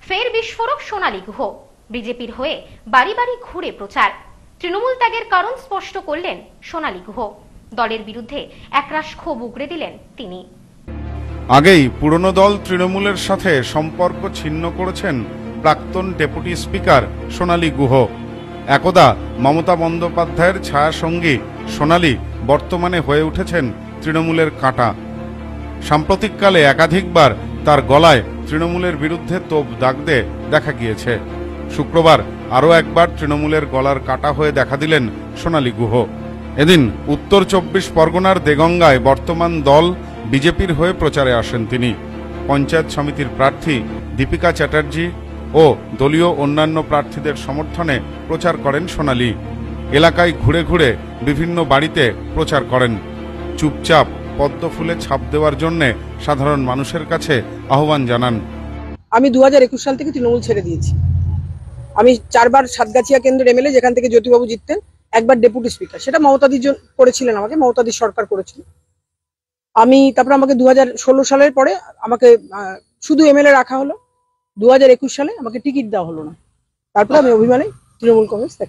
ফের বিস্ফোরক সোনালী গুহ। বিজেপির হয়ে বাড়ি বাড়ি ঘুরে প্রচার। তৃণমূল ত্যাগের কারণ স্পষ্ট করলেন সোনালী গুহ। দলের বিরুদ্ধে একরাশ ক্ষোভ উগরে দিলেন তিনি। আগেই পুরনো দল তৃণমূলের সাথে সম্পর্ক ছিন্ন করেছেন প্রাক্তন ডেপুটি স্পিকার সোনালী গুহ। একদা মমতা বন্দ্যোপাধ্যায়ের ছায়াসঙ্গী সোনালী বর্তমানে হয়ে উঠেছেন তৃণমূলের কাঁটা। সাম্প্রতিককালে একাধিকবার তার গলায় তৃণমূলের বিরুদ্ধে তোপ দাগতে দেখা গিয়েছে। শুক্রবার আরও একবার তৃণমূলের গলার কাঁটা হয়ে দেখা দিলেন সোনালী গুহ। এদিন উত্তর 24 পরগনার দেগঙ্গায় বর্তমান দল বিজেপির হয়ে প্রচারে আসেন তিনি। পঞ্চায়েত সমিতির প্রার্থী দীপিকা চ্যাটার্জি ও দলীয় অন্যান্য প্রার্থীদের সমর্থনে প্রচার করেন সোনালী। এলাকায় ঘুরে ঘুরে বিভিন্ন বাড়িতে প্রচার করেন। চুপচাপ পদ্ম ফুলে ছাপ দেওয়ার জন্য সাধারণ মানুষের কাছে আহ্বান জানান। আমি 2021 সাল থেকে তৃণমূল ছেড়ে দিয়েছি। আমি 4 বার সাতগাছিয়া কেন্দ্রের এমএলএ, যেখান থেকে জ্যোতিবাবু জিততেন, একবার ডেপুটি স্পিকার। সেটা মমতাদির করেছিলেন, আমাকে মমতাদির সরকার করেছিল। তারপর আমাকে 2016 সালের পরে আমাকে শুধু এমএলএ রাখা হলো। 2021 সালে আমাকে টিকিট দেওয়া হলো না। তারপরে আমি অভিমানে তৃণমূল কংগ্রেস ত্যাগ।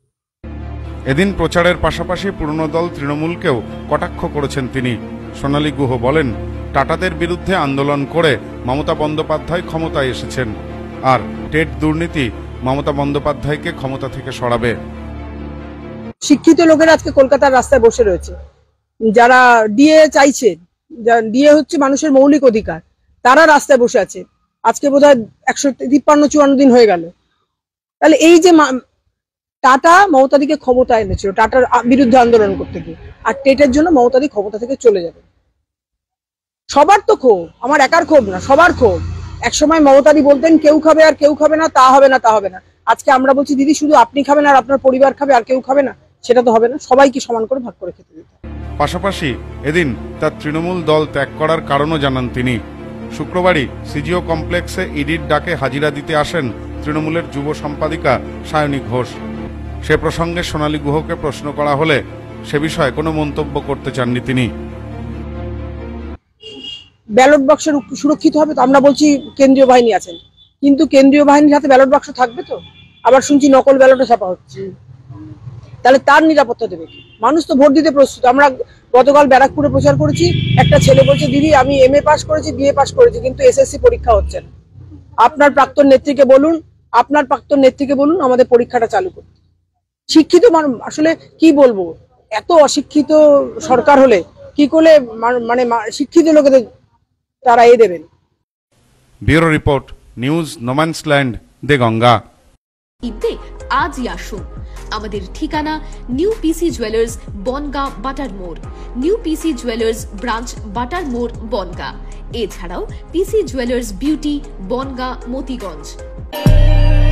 এদিন প্রচারের পাশাপাশি পুরনো দল তৃণমূলকেও কটাক্ষ করেছেন তিনি। সোনালী গুহ বলেন, টাটাদের বিরুদ্ধে আন্দোলন করে মমতা বন্দ্যোপাধ্যায় ক্ষমতায় এসেছেন, আর টেট দুর্নীতি মমতা বন্দ্যোপাধ্যায়কে ক্ষমতা থেকে সরাবে। শিক্ষিত লোকেরা আজকে কলকাতার রাস্তায় বসে রয়েছে, যারা ডিএ চাইছে, ডিএ হচ্ছে মানুষের মৌলিক অধিকার, তারা রাস্তায় বসে আছে। আজকে বোধহয় 153-54 দিন হয়ে গেল। তাহলে এই যে টাটা মমতাদিকে ক্ষমতা এনেছিল টাটার বিরুদ্ধে আন্দোলন করতে গিয়ে, আর টেটের জন্য মমতাদি ক্ষমতা থেকে চলে যাবে। সবার তো ক্ষোভ, আমার একার ক্ষোভ না, সবার ক্ষোভ। একসময় মমতাদি বলতেন কেউ খাবে আর কেউ খাবে না, তা হবে না, তা হবে না। আজকে আমরা বলছি দিদি শুধু আপনি খাবেন আর আপনার পরিবার খাবে, আর কেউ খাবে না। সেটা তো হবে না, সবাইকে সমান করে ভাগ করে খেতে দিতে। পাশাপাশি এদিন তার তৃণমূল দল ত্যাগ করার কারণও জানান তিনি। শুক্রবারই সিজিও কমপ্লেক্সে ইডির ডাকে হাজিরা দিতে আসেন তৃণমূলের যুব সম্পাদিকা সায়নী ঘোষ। সে প্রসঙ্গে সোনালী গুহকে প্রশ্ন করা হলে সে বিষয়ে কোনো মন্তব্য করতে চাননি তিনি। ব্যালট বাক্স সুরক্ষিত হবে তো? আমরা বলছি কেন্দ্রীয় বাহিনী আছেন, কিন্তু কেন্দ্রীয় বাহিনীর হাতে ব্যালট বাক্স থাকবে তো? আবার শুনছি নকল ব্যালটে ছাপা হচ্ছে, তাহলে তার নিরাপত্তা দেবে কি? মানুষ তো ভোট দিতে প্রস্তুত। আমরা গতকাল ব্যারাকপুরে প্রচার করেছি, একটা ছেলে বলছে দিদি আমি এমএ পাস করেছি, বিএ পাস করেছি, কিন্তু এসএসসি পরীক্ষা হচ্ছে না। আপনার প্রাক্তন নেত্রীকে বলুন আমাদের পরীক্ষাটা চালু করতে। শিক্ষিত মানুষ আসলে কি বলবো, এত অশিক্ষিত সরকার হলে কি করে মানে শিক্ষিত লোকেদের তারা দেবেন। Bureau report, news no man's land, Deganga. ঈদে আজই আসুন। আমাদের ঠিকানা নিউ পিসি জুয়েলার্স, বনগাঁ, বাটার মোড়। নিউ পিসি জুয়েলার্স ব্রাঞ্চ, বাটার মোড়, বনগাঁ। এছাড়াও PC jewellers beauty, Bongaon, Motiganj.